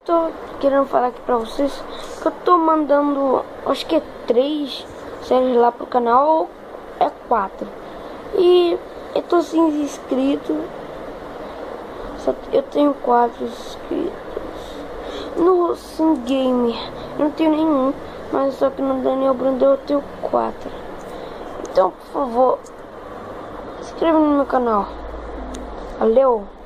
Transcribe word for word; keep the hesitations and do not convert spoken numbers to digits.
tô querendo falar aqui pra vocês que eu tô mandando, acho que é três séries lá pro canal, ou é quatro. E eu tô sem inscritos. Só eu tenho quatro inscritos. No Sim Game eu não tenho nenhum, mas só que no Daniel Brandão eu tenho quatro. Então, por favor, se inscreva no meu canal. Valeu!